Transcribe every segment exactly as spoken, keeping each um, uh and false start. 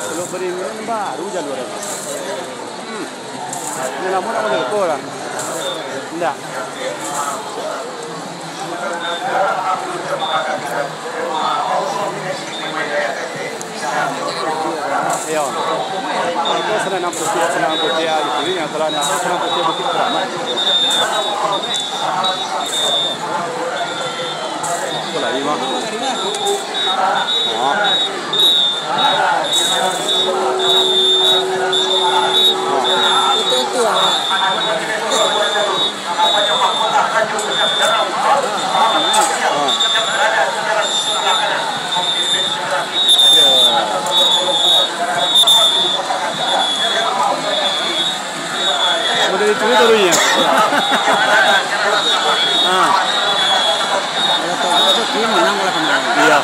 Belum beri minum baru jalur. Hmm. Ini namun aku boleh kurang. Enggak. Iya. Itu senang putih, senang putih gitu. Ini yang terlalu senang putih bukit Keramat. Apa lagi mah? Oh. Itu tua. Model itu dulu ya. Ah. Kalau itu dia menang lah kemarin. Iya.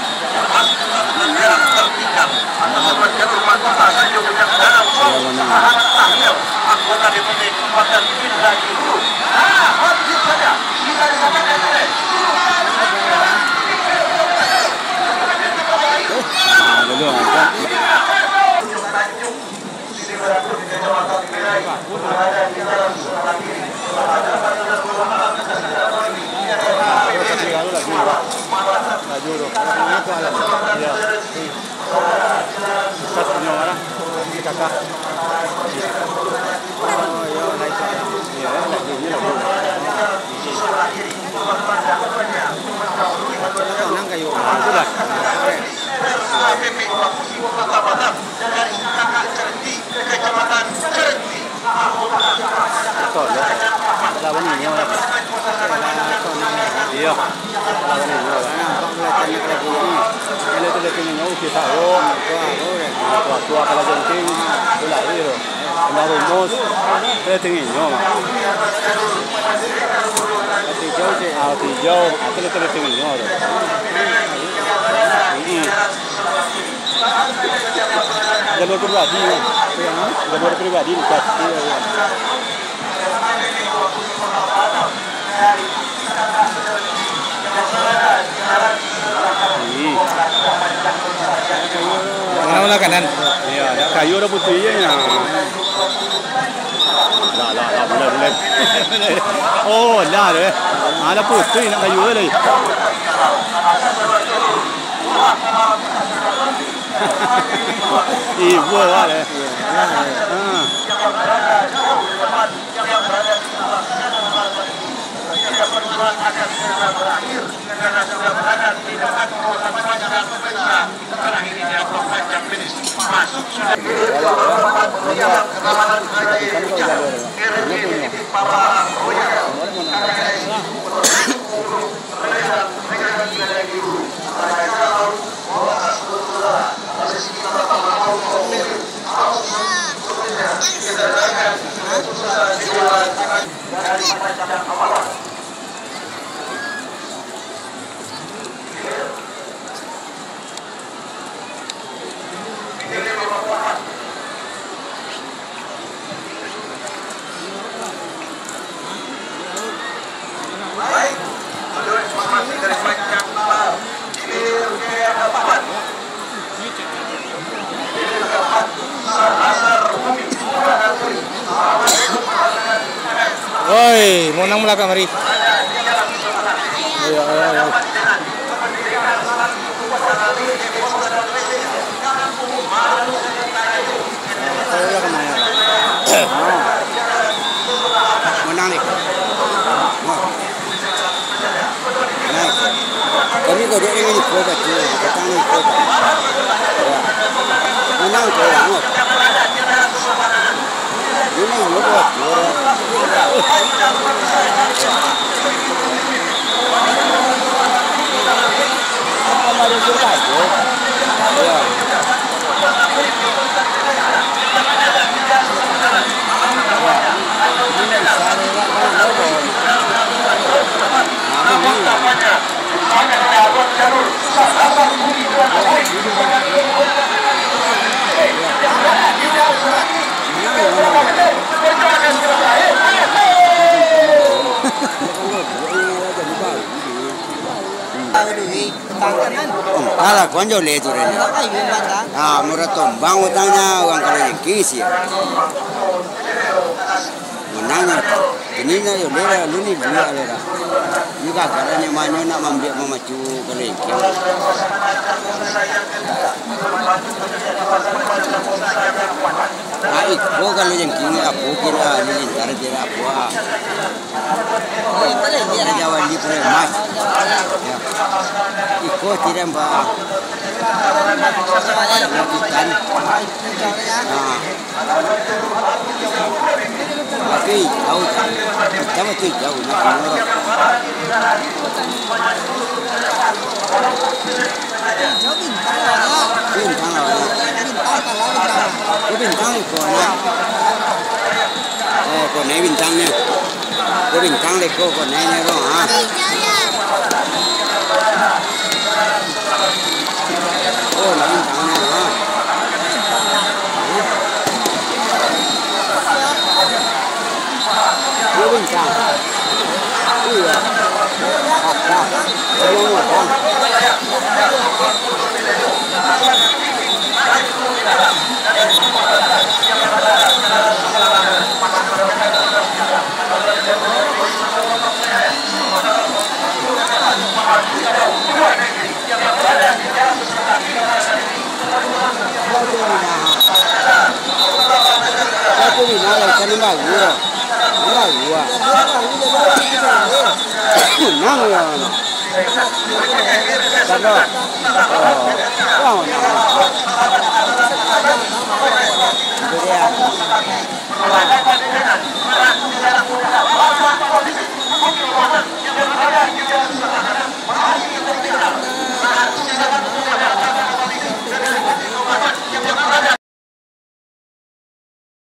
Lawan ini orang. Iya. Lawan ini orang. Kalau tanya lagi ini, kalau itu lagi ni nyawa kita oh, tua tua kalau jenting, tu lah itu. Anda rumus, kita tinggi nyawa. Tijau je, ah tijau, atau itu lagi tinggi nyawa. Ini. Jalur pribadi, jalur pribadi pasti. Mana-mana kanan. Iya, ada kayu ada putihnya. Lah, lah, lah, boleh, boleh. Oh, lah, deh. Ada putih nak kayu lagi. Ibu lah, deh. Ah. Akan segera berakhir karena sudah berada di depan kota Panjang pemirsa. Terakhir ini aku panjang finish masuk sudah. Dalam keamanan kerajaan ini para royal Woi, mau nang belakang mari. Ayo, ayo, ayo. Menang nih. Kami kau dia ini kau dah jual, datang ni kau. Menang kau angkat. Ini yang lupa juara. Apa ada juara? Ya. Ini Ala konjo le tu re. Ah, muratom bang utangnya uang kalau yang kisi. Menanya, ini na yo lera luni dua lera. Jika karena mana nak membiak memacu kalau yang kiri. Nah, itu kalau yang kiri apa kira lilin tarik kira apa. Ini jawab di pulau mas. Iko tidak mbak. Lakukan. Nah. Tapi jauh tak. Sama tu jauh nak murah. Bintang lah. Ko bintang ko na. Eh, ko naik bintangnya. Ko bintang le ko ko naik ni ko ha.